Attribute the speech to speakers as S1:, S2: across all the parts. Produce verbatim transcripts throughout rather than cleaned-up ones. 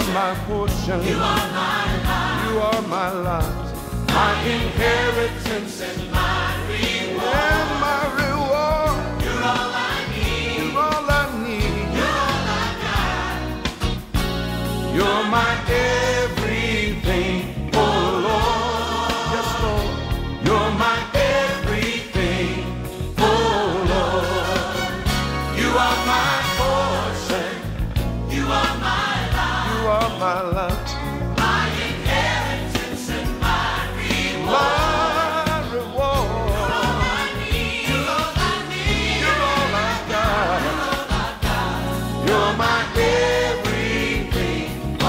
S1: are my portion.
S2: You are my life.
S1: You are my life. My inheritance
S2: and my reward.
S1: and my reward.
S2: You're all I need.
S1: You're all I need.
S2: You're all I got.
S1: You're my everything, oh Lord. Yes, Lord. You're my everything, oh Lord.
S2: You are my portion. You are my life.
S1: You are my life.
S2: My inheritance and my reward.
S1: My reward.
S2: You're all I need. You're all I need.
S1: You're all I got.
S2: You're all I got.
S1: You're my everything, oh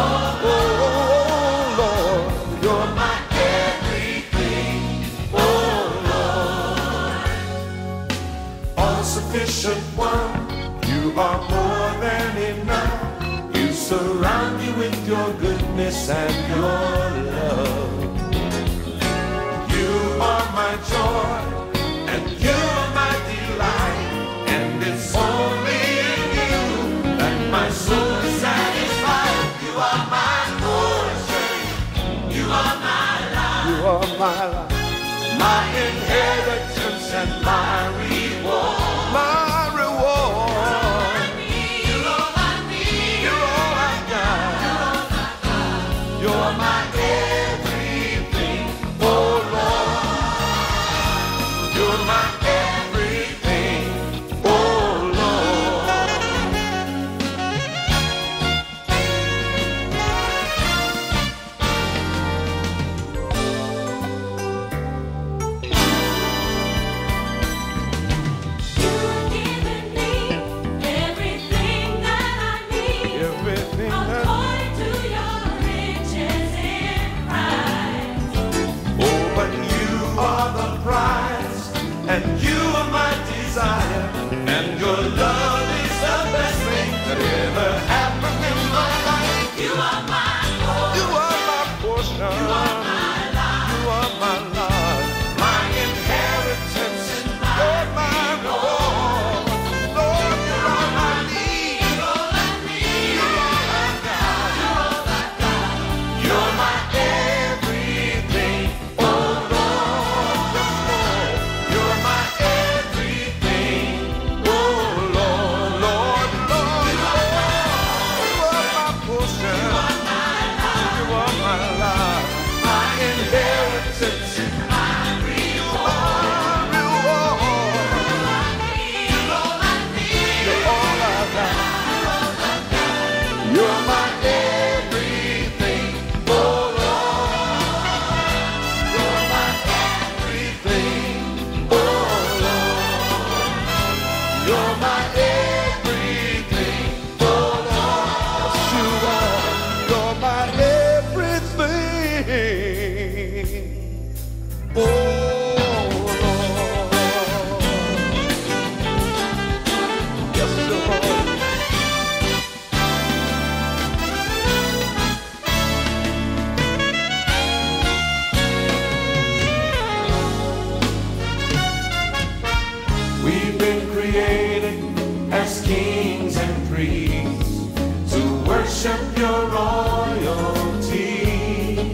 S1: Lord. You're my everything, oh Lord. All sufficient one, you are more than enough. You surround me with your goodness and your love. You are my joy, and you are my delight, and it's only in you that my soul is satisfied. You are my portion,
S2: You are my life.
S1: you are my life, my inheritance and my reward, my reward.
S2: You're all I need.
S1: You're all I got. You're my everything, oh Lord. You're my everything, oh Lord.
S2: You've given me everything that I need.
S1: Everything that,
S2: According to your riches in Christ.
S1: oh, but you are the prize, and you are my desire, and your love is the best thing that ever happened in my life.
S2: You are my
S1: You
S2: portion.
S1: are my portion.
S2: You are my life.
S1: You are my life, my inheritance. You're my reward. Lord, you're all I need.
S2: You're all I need.
S1: You're all I got.
S2: You're all I got.
S1: You're my everything, oh Lord. Yes, Lord. You're my everything, oh Lord, Lord, Lord, Lord. You are my portion.
S2: You are my life.
S1: You are my life, my inheritance.
S2: My reward.
S1: My reward.
S2: You're all I need.
S1: You're all I got. You're my everything, oh Lord. You're my everything, oh Lord. You're my everything, oh Lord. Yes, you are. You're my everything, oh Lord. Yes, Lord. We've been created as kings and priests to worship your royalty,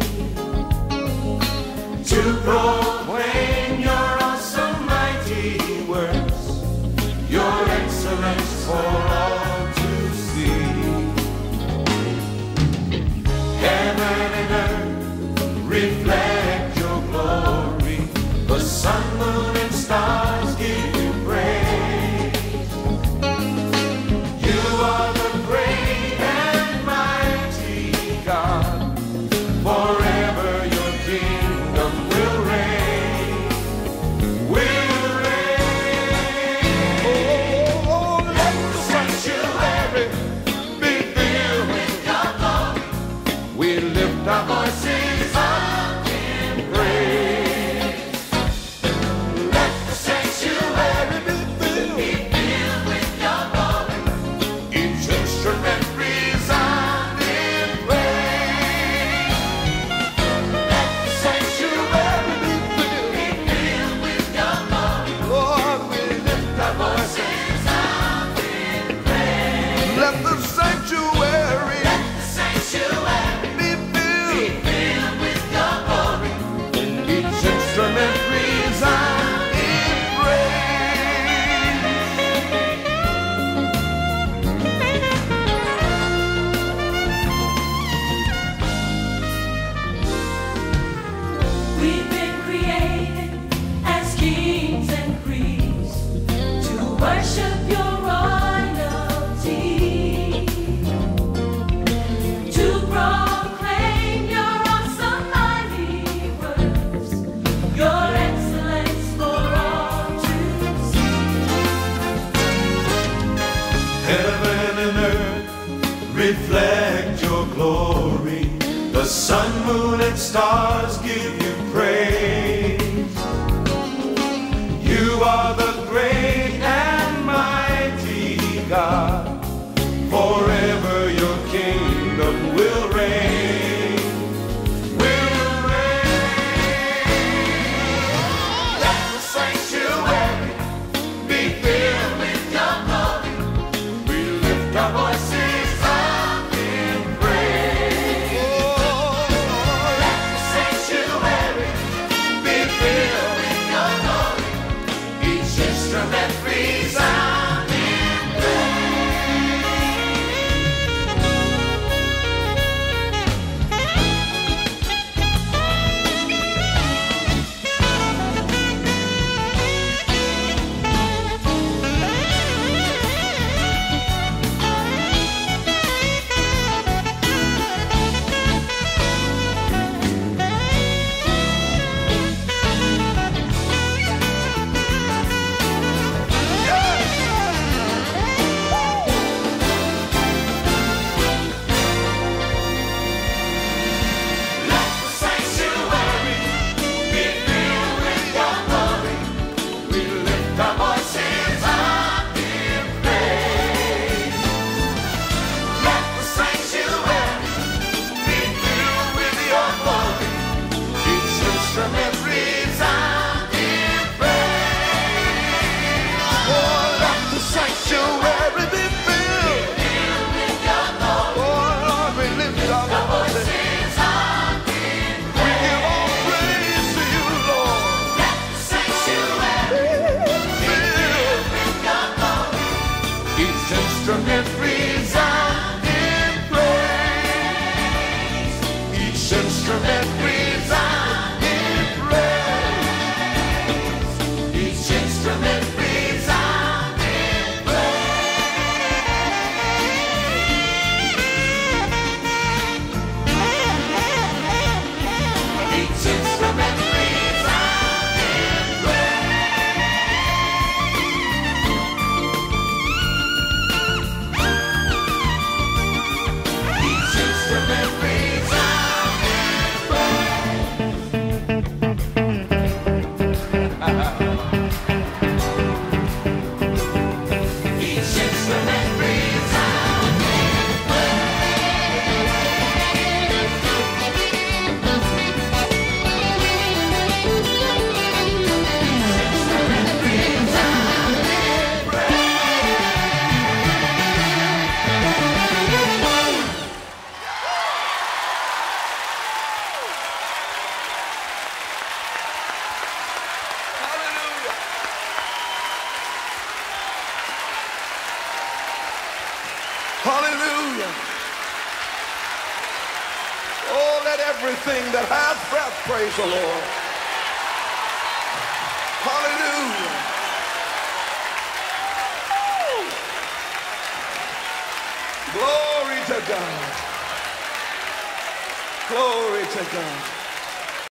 S1: to proclaim your awesome mighty works, your excellence for all to see. Heaven and earth reflect your glory. The sun, moon, and stars give you praise. You are the great and mighty God.
S3: worship your royalty, to proclaim your awesome mighty works, your excellence for all to see.
S1: Heaven and earth reflect your glory. The sun, moon, and stars give you praise. You are the great and mighty God. Forever your kingdom will reign. Will reign.
S2: Let the sanctuary be filled with your glory.
S1: We lift
S2: Your
S1: our
S2: voices up in praise. Let the sanctuary be filled with your glory. Each instrument resound in instrument resound in praise. Each instrument resound in praise. Each instrument resound in praise. Each instrument resound in Each instrument resound Each instrument resound
S1: hallelujah. Oh, let everything that has breath praise the Lord. Hallelujah. Glory to God. Glory to God.